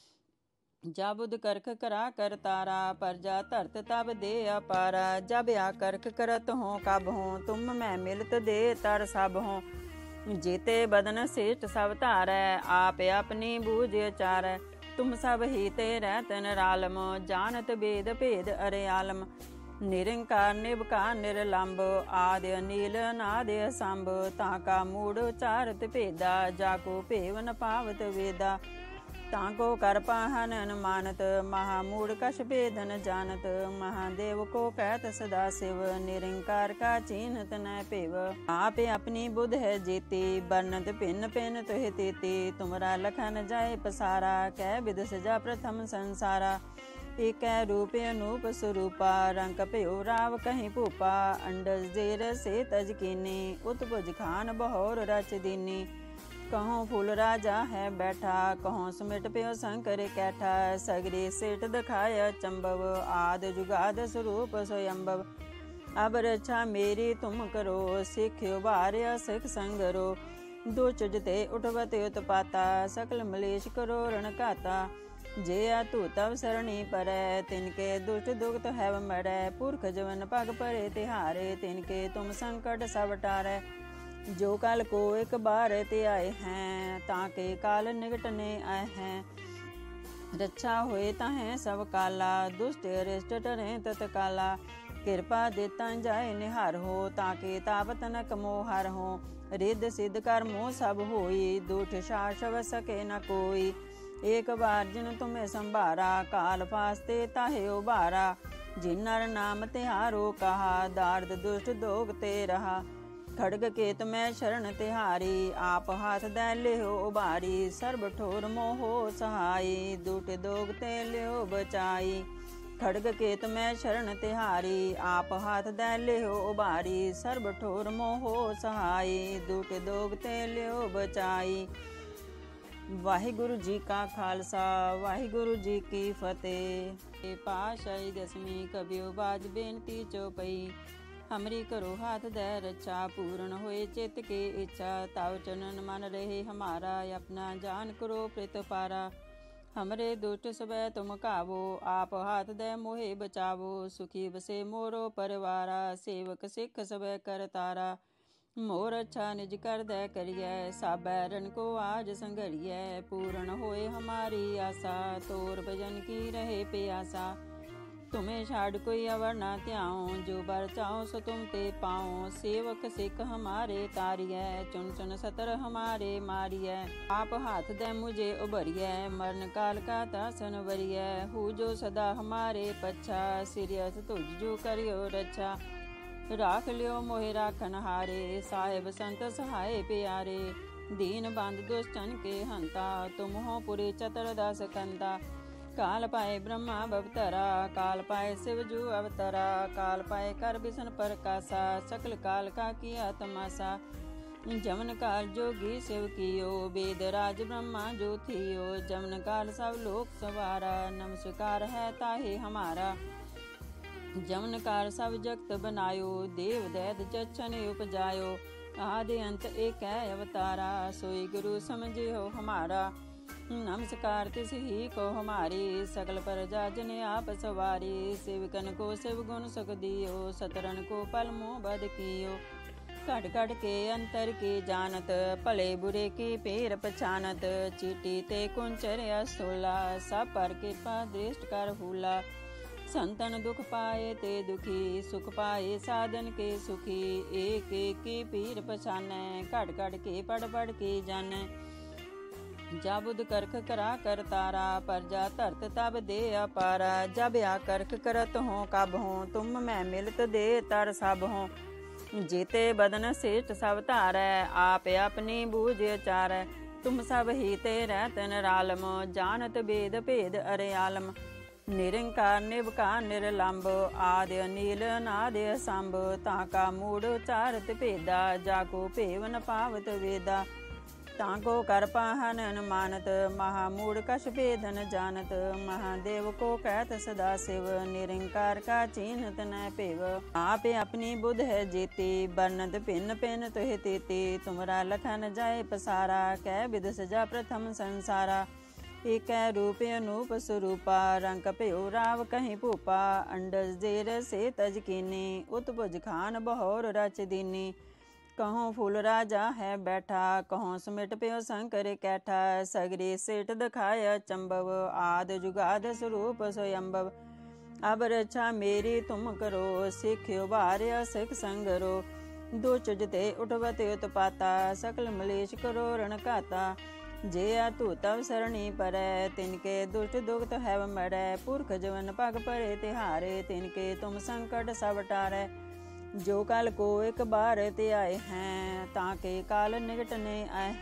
जाबुद करख करा कर तारा, प्रजा धरत तब दे अपारा। जब आ करख करत हो कब हो, तुम मैं मिलत दे तर सब हो। जेते बदन श्रेष्ठ सब धारै, आप अपनी बूझ चारै। तुम सब ही ते रहत निरालम, जानत वेद भेद अरे आलम। निरंकार निबकार निरलंब, आदि अनील अनादि असंभ। ताका मूढ़ उचारत भेदा, जाको भेव न पावत वेदा। ताको कर पाहन अनुमानत, महामूढ़ कछ भेद न जानत। महादेव को कहत सदा शिव, निरंकार का चिन्हत न पेव। आप अपनी बुध है जेती, बरनत भिन्न भिन्न तुहि तेती। तुमरा लखन जाय पसारा, कह विद सजा प्रथम संसारा। एक रूप अनूप स्वरूपा, रंग प्यो राव कहीं भूपा। अंडज जेर से तज कीनी, उत्पुज खान बहोर रच दीनी। कहों फूल राजा है बैठा, कहों समिट प्यो शंकर कैठा। सगरे सेठ दिखाया चंबव, आद जुगाद स्वरूप स्वयंभव। अब रक्षा मेरी तुम करो, सिख्यो बार्य सिख संगरो। दुष्ट जते उठवते उत्पाता, सकल मलेश करो रण घाता। जे तू तव सरणी परै, तिनके दुष्ट दुखत हैव मरै। पुरख जवन पग परे तिहारे, तिनके तुम संकट सब टारै। जो काल को एक बार ते आए हैं, ताके काल निकटने आए हैं। रक्षा होए ताहें सब काला, दुष्ट अरिष्ट टरे तत्काला। कृपा देता जाए निहार हो, ताके तापत न कमोहार हो। रिद्ध सिद्ध कर मोह सब होई, दुष्ट शासव सके न कोई। एक बार जिन तुम्हें संभारा, काल फास्ते ताहे उबारा। जिन नर नाम तिहारो कहा, दार्द दुष्ट दोग ते रहा। खड़ग केत में शरण तिहारी, आप हाथ दे लियो उबारी। सर्ब ठोर मोहो सहाई, दुट दोग ते लियो बचाई। खड़ग केत में शरण तिहारी, आप हाथ दे लियो उबारी। सर्ब ठोर मोहो सहाई, दुट दोग ते लियो बचाई। वाहिगुरु जी का खालसा, वाहिगुरु जी की फतेह। पाशाई दसवीं कबियो बाज बेनती चौपई। हमरी करो हाथ दे रक्षा, पूर्ण होए चित के इच्छा। ताव चनन मन रहे हमारा, अपना जान करो प्रित पारा। हमरे दुष्ट सबे तुम कावो, आप हाथ दे मोहे बचावो। सुखी बसे मोरो परवारा, सेवक सिख सबे कर तारा। मोर अच्छा निज कर दे करिए, साबै रन को आज संघरिए। पूर्ण होए हमारी आशा, तोर भजन की रहे प्यासा। तुम्हें छाड़ कोई अवर ना त्याओ, जो बर चाहो सो तुम ते पाओ। सेवक सिख हमारे तारिय, चुन चुन सतर हमारे मारिय। आप हाथ दे मुझे उबरिय, मरण काल का तासन वरिय। हु जो सदा हमारे पच्छा, सिरियस तुझ जो करियो रक्षा। राख लियो मोहे राखन हारे, साहेब संत सहाय प्यारे। दीन बंद दुष्टन के हंता, तुम हो पुरे चतर दास कंता। काल पाए ब्रह्मा भवतरा, काल पाए शिवजू अवतरा, काल पाए कर बिसन प्रकाशा, सकल काल का किया तमाशा। जमन काल जोगी शिव कियो, वेद राज ब्रह्मा जो थियो, जमन काल सब लोक सवारा, नमस्कार है ताहे हमारा। जमन काल सब जगत बनायो, देव दैत जच्छन उपजायो, आदि अंत एक है अवतारा, सोई गुरु समझियो हमारा। नमस्कार तिस ही को हमारी, सकल प्रजा जन आप सवारी, शिवकन को शिव गुण सुख दियो, सतरन को पल मोह बद कियो। कट कट के अंतर की जानत, भले बुरे की पेर पछानत, चीटी ते कुंचर अस्तोला, सब पर कृपा दृष्ट कर फूला। संतन दुख पाए ते दुखी, सुख पाए साधन के सुखी, एक एक की पीर पछानै, कट कट के पढ़ पढ़ के जानै। जा बुध करख करा कर तारा, परजा धरत तब दे अपारा, जब आ करख करत हो कब हो, तुम मैं मिलत दे तर सब हो। जीते बदन श्रेष्ठ सब तारै, आप अपनी बूझ चारै, तुम सब ही ते रहत निरालम, जानत वेद भेद अरे आलम। निरंकार निरवकार निरलंब, आदि अनील अनादि असंभ, ताका मूढ़ उचारत भेदा, जाको भेव न पावत वेदा। ताको कर पाहन मानत, महामूढ़ कछ भेद न जानत, महादेव को कहत सदा शिव, निरंकार का चिन्हत न पेव। आप अपनी बुध है जीती, बरनत भिन्न भिन्न तुहि तेती, तुमरा लखन जाय पसारा, कै विध सजा प्रथम संसारा। एक रूप अनूप स्वरूपा, रंग प्यो राव कहीं भूपा, अंडज जेर से तज कीनी, उत्भुज खान बहोर रच दीनी। कहों फूल राजा है बैठा, कहों समिट प्यो शंकर कैठा, सगरी सेठ दिखाया चंबव, आद जुगाद स्वरूप स्वयंभव। अब रक्षा मेरी तुम करो, सिख्यो बार्य सिख संगरो, दुच जते उठवते उत्पाता, सकल मलेश करो रण घाता। जे तू तव सरणी परै, तिनके दुष्ट दुखत है मरै, पुरख जवन पग परे तिहारे, तिनके तुम संकट सब टारै। जो काल को एक बार ते आए हैं, ताके काल निकटने आए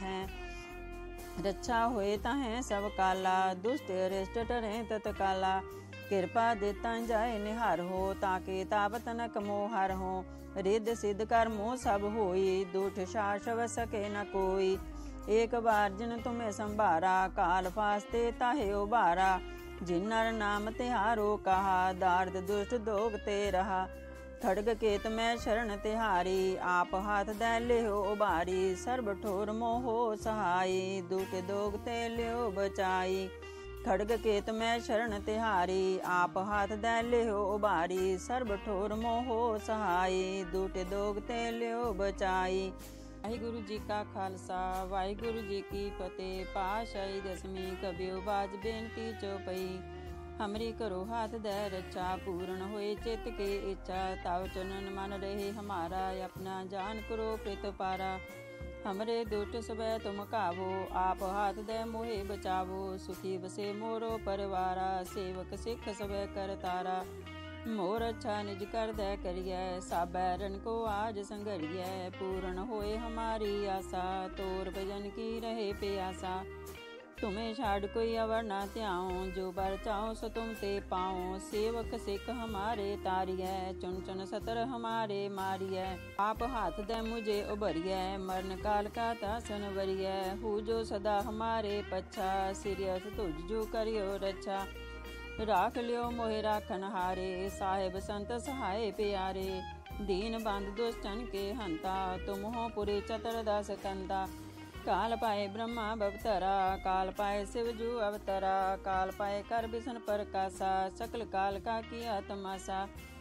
हैं। रक्षा होए ताहें सब काला, दुष्ट अरिष्ट टरे तत्काला, कृपा देता जाए निहार हो, ताके तापत न कमोहार हो। रिद्ध सिद्ध कर मोह सब होई, दुष्ट शासव सके न कोई। एक बार जिन तुम्हें संभारा, काल फास्ते ताहे उबारा, जिन नर नाम तिहारो कहा, दार्द दुष्ट दोग ते रहा। खड़ग केत में शरण तिहारी, आप हाथ दै लियो उबारी, सर्ब ठोर मोहो सहाई, दुख दोग ते लियो बचाई। खड़ग केत में शरण तिहारी, आप हाथ दै लियो उबारी, सर्ब ठोर मोहो सहाई, दुख दोग ते लियो बचाई। वाहिगुरु जी का खालसा, वाहिगुरु जी की फतेह। पातशाही दसवीं कबियो बाज बेनती चौपई, हमरी करो हाथ दे रक्षा, पूर्ण होए चित के इच्छा, ताव चनन मन रहे हमारा, अपना जान करो प्रित पारा। हमरे दुष्ट सब तुम कावो, आप हाथ दे मोहे बचावो, सुखी बसे मोरो परिवारा, सेवक सिख सब कर तारा। मोर अच्छा निज कर दे करिए, सब बैरन को आज संघरिए, पूर्ण होए हमारी आशा, तोर भजन की रहे प्यासा। तुम्हें छाड़ कोई अवर न त्याओ, जो बर चाहो सो तुम ते पाओ, सेवक सिख हमारे तारिय, चुन चुन सतर हमारे मारिय। आप हाथ दे मुझे उभरिय, मरण काल का तासन वरिय, हु जो सदा हमारे पच्छा, सिरियस तुझ जो करियो रक्षा। राख लियो मोहे राखन हारे, साहेब संत सहाय प्यारे, दीन बंद दुष्टन के हंता, तुम हो पुरे चतर दास कंता। काल पाए ब्रह्मा भवतरा, काल पाए शिवजू अवतरा, काल पाए कर बिसन प्रकाशा, सकल काल का किया तमाशा।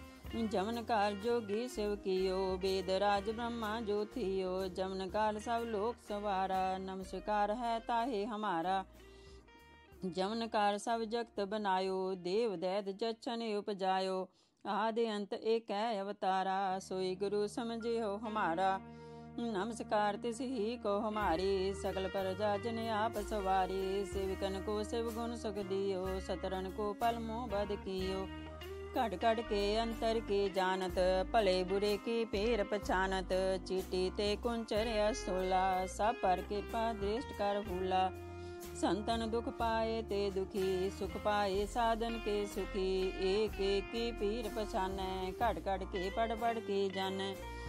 जमन काल जोगी शिव कियो, वेद राज ब्रह्मा जो थियो, जमन काल सब लोक सवारा, नमस्कार है ताहे हमारा। जमन काल सब जगत बनायो, देव दैत जच्छन उपजायो, आदि अंत एक है अवतारा, सोई गुरु समझियो हमारा। नमस्कार तिस ही को हमारी, सकल प्रजा जन आप सवारी, शिवकन को शिव गुण सुख दियो, सतरन को पल मोह बद कियो। कट कट के अंतर की जानत, भले बुरे की पेर पछानत, चीटी ते कुंचर अस्तोला, सब पर कृपा दृष्ट कर फूला। संतन दुख पाए ते दुखी, सुख पाए साधन के सुखी। एक एक की पीर पछानै, घट घट के पढ़ पढ़ के जानै।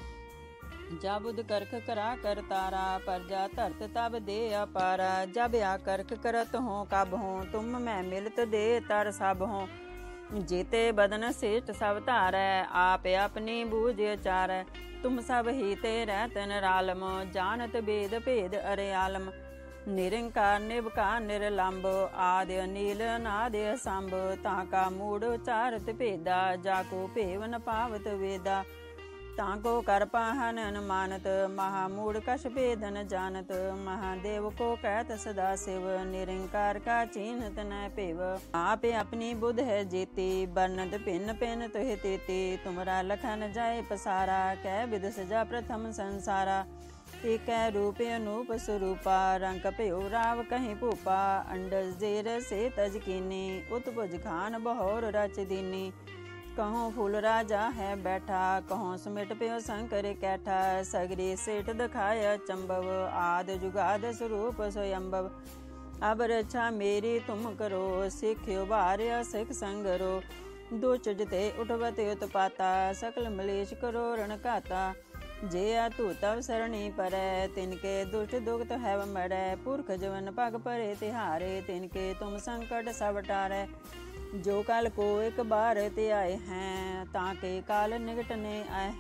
जा बुध करख करा कर तारा, परजा धरत तब दे अपारा। जब आ करख करत हों कब हों, तुम मैं मिलत दे तर सब हों। जेते बदन श्रेष्ठ सब धारै, आप अपनी बूझ चारै। तुम सब ही ते रहत निरालम, जानत वेद भेद अरे आलम। निरंकार निरवकार निरलंब, आदि अनील अनादि असंभ। ताका मूढ़ उचारत भेदा, जाको भेव न पावत वेदा। ताको कर पाहन अनुमानत, महामूढ़ कछ भेद न जानत। महादेव को कहत सदा शिव, निरंकार का चिन्हत न पेव। आप अपनी बुध है जेती, बरनत भिन्न भिन्न तुहि तेती। तुमरा लखन जाय पसारा, कह विद सजा प्रथम संसारा। एक रूप अनूप स्वरूपा, रंग भयो राव कहीं भूपा। अंडज जेर से तज कीनी, उत्भुज खान बहोर रच दीनी। कहों फूल राजा है बैठा, कहों समिट प्यो शंकर कैठा। सगरी सेठ दिखाया चंबव, आद जुगाद स्वरूप स्वयंभव। अब रक्षा मेरी तुम करो, सिख्यो भार्य सिख संगरो। दुष्ट जिते उठवते उत्पाता, सकल मलेश करो रण घाता। जे तू तव सरणी परै, तिनके दुष्ट दुखत हैव मरै। पुरख जवन पग परे तिहारे, तिनके तुम संकट सब टारै। जो कल को एक बार ते आए हैं, ताके काल निकटने आए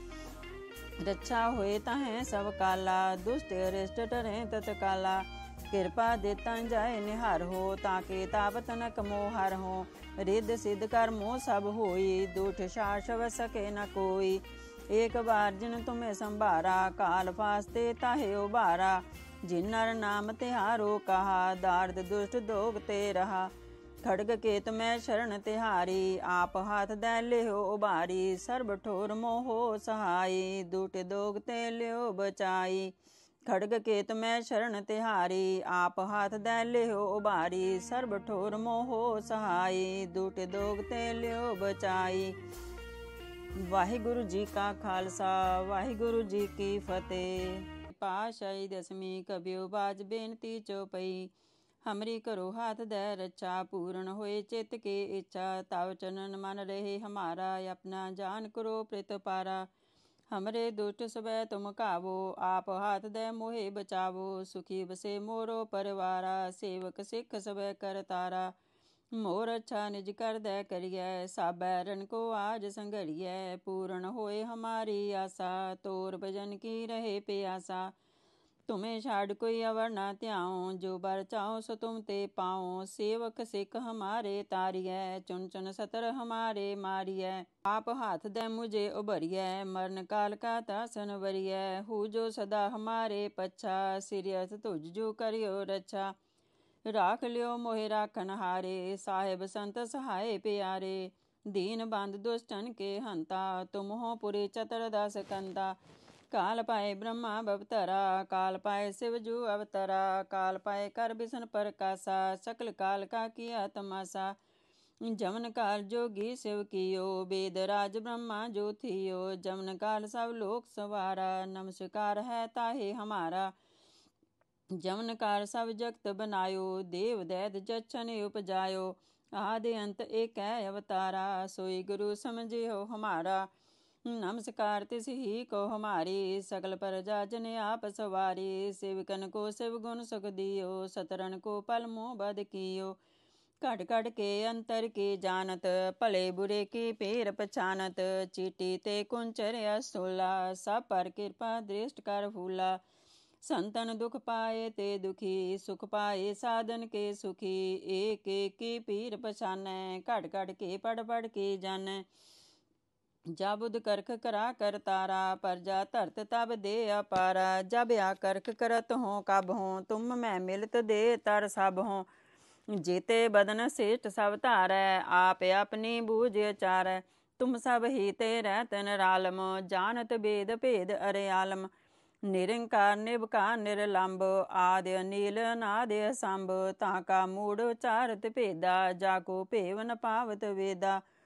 हैं। रक्षा होए ताहें सब काला, दुष्ट अरिष्ट टरें तत्काला। कृपा देता जाए निहार हो, ताके तापत न कमो हर हो। रिद्ध सिद्ध कर मोह सब होई, दुष्ट शासव सके न कोई। एक बार जिन तुम्हें संभारा, काल फास्ते ताहे उबारा। जिन नर नाम तिहारो कहा, दार्द दुष्ट दोग ते रहा। खड़ग केत में शरण तिहारी, आप हाथ दे लियो उबारी। सर्ब ठोर मोहो सहाई, दुट दोग ते लियो बचाई। खड़ग केत में शरण तिहारी, आप हाथ दे लियो उबारी। सर्ब ठोर मोहो सहाई, दुट दोग ते लियो बचाई। वाहिगुरु जी का खालसा, वाहिगुरु जी की फतेह। पाशाही दसवीं कबियो बाज बेनती चौपई। हमरी करो हाथ दे रक्षा, पूर्ण होए चित्त के इच्छा। तव चरण मन रहे हमारा, अपना जान करो प्रित पारा। हमरे दुष्ट सबे तुम कावो, आप हाथ दे मोहे बचावो। सुखी बसे मोरो परिवारा, सेवक सिख सबे कर तारा। मोर अच्छा निज कर दे करिए, सब बैरन को आज संघरिए। पूर्ण होए हमारी आशा, तोर भजन की रहे प्यासा। तुम्हें छाड़ कोई अवर न त्याओ, जो बर चाहो सो तुम ते पाओ। सेवक सिख हमारे तारिए, चुन चुन सतर हमारे मारिए। आप हाथ दे मुझे उभरिए, मरण काल का तासन वरिए। हु जो सदा हमारे पच्छा, सिरियस तुझ जो करियो रक्षा। राख लियो मोहे राखन हारे, साहेब संत सहाय प्यारे। दीन बंद दुष्टन के हंता, तुम हो पुरी चतर दास कंता। काल पाए ब्रह्मा भवतरा, काल पाए शिव जू अवतरा। काल पाए कर बिसन प्रकाशा, सकल काल का किया तमाशा। जमन काल जोगी शिव कियो, वेद राज ब्रह्मा जो थियो। जमन काल सब लोक सवारा, नमस्कार है ताहे हमारा। जमन काल सब जगत बनायो, देव दैत जच्छन उपजायो। आदि अंत एक अवतारा, सोई गुरु समझियो हमारा। नमस्कार तिस ही को हमारी, सकल प्रजा जन आप सवारी। सेवकन को शिव गुण सुख दियो, सतरन को पल मोह बद कियो। घट घट के अंतर के जानत, भले बुरे की पेर पछानत। चीटी ते कुंचर असोला, सब पर कृपा दृष्ट कर फूला। संतन दुख पाए ते दुखी, सुख पाए साधन के सुखी। एक एक की पीर पछानै, घट घट के पढ़ पढ़ के जानै। जा बुध करख करा कर तारा, परजा धरत तब दे अपारा। जब आ करख करत हों कब हों, तुम मैं मिलत दे तर सब हों। जेते बदन श्रेष्ठ सब धारै, आप अपनी बूझ चारै। तुम सब ही ते रहत निरालम, जानत वेद भेद अरे आलम। निरंकार निरवकार निरलंब, आदि अनील अनादि असंभ। ताका मूढ़ उचारत भेदा, जाको भेव न पावत वेदा।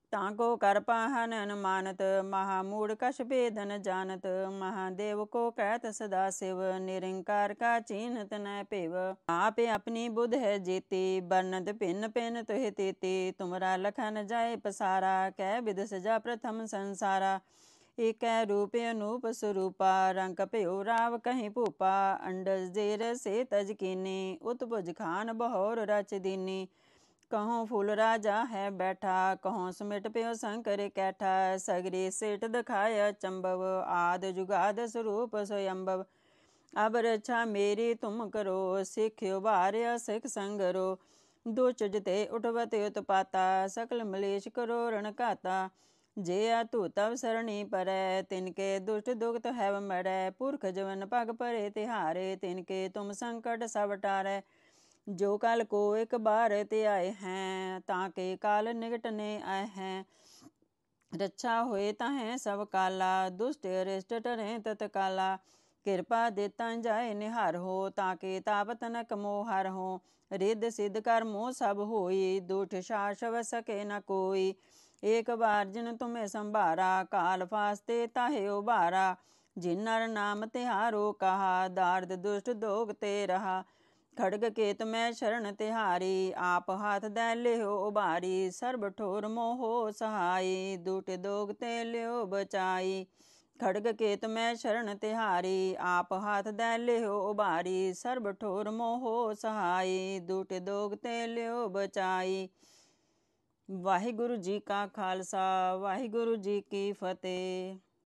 ताको कर पाहन अनुमानत, महामूढ़ कश भेद न जानत। महादेव को कहत सदा शिव, निरंकार का चिन्हत न पेव। आपे अपनी बुध है जेती, बरनत भिन्न भिन्न तुह तेती। तुमरा लखन जाय पसारा, कै विध सजा प्रथम संसारा। एक रूप अनूप स्वरूपा, रंग प्यो राव कहीं भूपा। अंडज जेर से तज कीनी, उत्भुज खान बहोर रच दीनी। कहों फूल राजा है बैठा, कहों सुमिट प्यो शंकर कैठा। सगरी सेठ दिखाया चंबव, आद जुगाद स्वरूप स्वयंभव। अब रक्षा मेरी तुम करो, सिख्यो भार्य सिख संगरो। दुष्ट जिते उठवत उत्पाता, सकल मलेश करो रण घाता। जे तू तब सरणी परै, तिनके दुष्ट दुखत हैव मरै। पुरख जवन पग परे तिहारे, तिनके तुम संकट सब टारै। जो कल को एक बार ते आए हैं, ताके काल निकटने आए हैं। रक्षा होए ताहें सब काला, दुष्ट अरिष्ट टरें तत्काला। कृपा देता जाए निहार हो, ताके तापत न कमो हर हो। रिद्ध सिद्ध कर्मो सब होई, दुष्ट शासव सके न कोई। एक बार जिन तुम्हें संभारा, काल फास्ते ताहे उबारा। जिन नर नाम तिहारो कहा, दार्द दुष्ट दोग ते रहा। खड़ग केत में शरण तिहारी, आप हाथ दै लियो उबारी। सर्ब ठोर मोहो सहाई, दूट दोग ते लियो बचाई। खड़ग केत में शरण तिहारी, आप हाथ दै लियो उबारी। सर्ब ठोर मोहो सहाई, दूट दोग ते लियो बचाई। वाहिगुरु जी का खालसा, वाहिगुरु जी की फतेह।